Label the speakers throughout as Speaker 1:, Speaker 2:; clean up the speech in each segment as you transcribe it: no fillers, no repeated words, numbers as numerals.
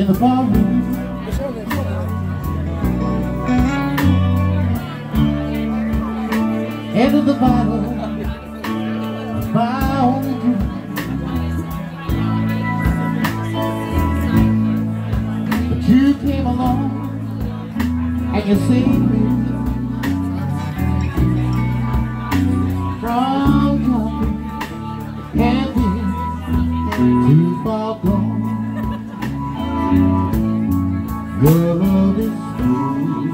Speaker 1: the bottle. End of the bottle, my only drink. But you came along and you saved me from dropping and being too far gone. Your love is sweet,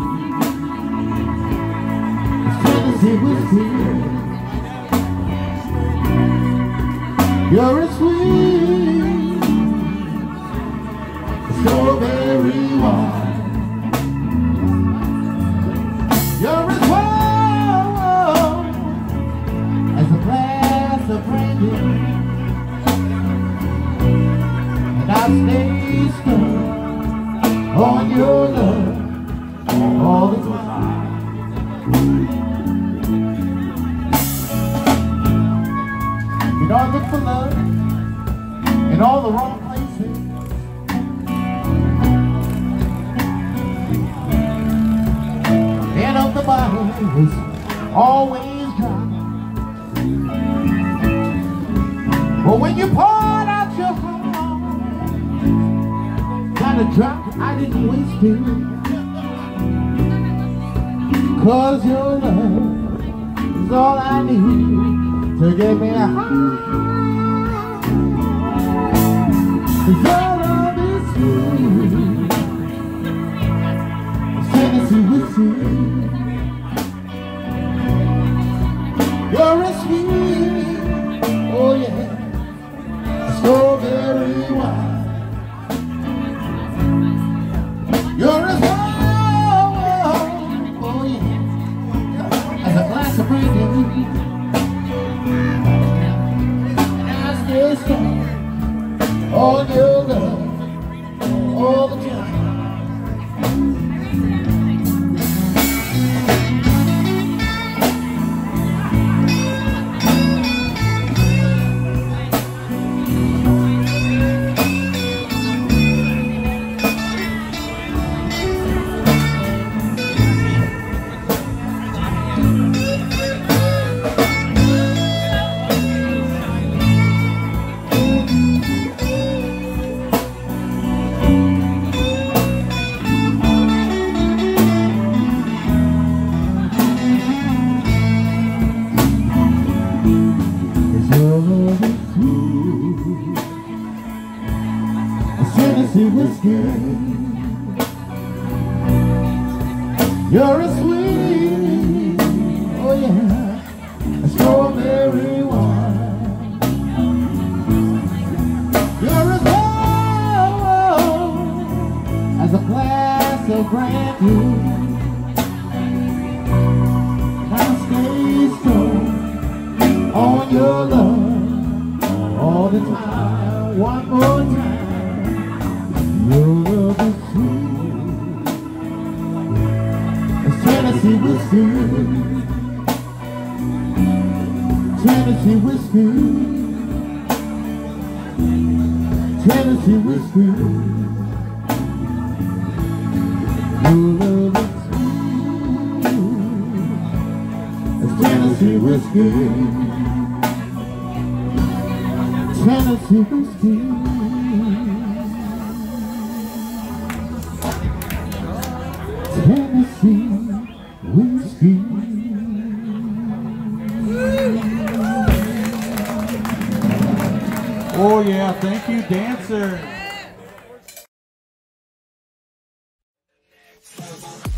Speaker 1: Tennessee whiskey. You're as sweet as strawberry wine. You're as warm as a glass of brandy, and I stay stuck on your love all the time. You know I look for love in all the wrong places. The end of the bottle is always dry. But when you poured out your heart, kind of drop, I didn't waste it. 'Cause your love is all I need to give me a heart. Your love is sweet, Tennessee whiskey. You're as sweet, oh yeah, strawberry wine. You're as warm, oh yeah, as a glass of brandy. All your love, all the time. Tennessee whiskey. You're as sweet, oh yeah, as strawberry wine. You're as warm as a glass of brandy. I stay strong on your love all the time. One more time. Your love is sweet as Tennessee whiskey. Tennessee whiskey. Tennessee whiskey. Your love is sweet as Tennessee whiskey. Tennessee whiskey. Tennessee whiskey.
Speaker 2: Oh yeah, thank you, dancer.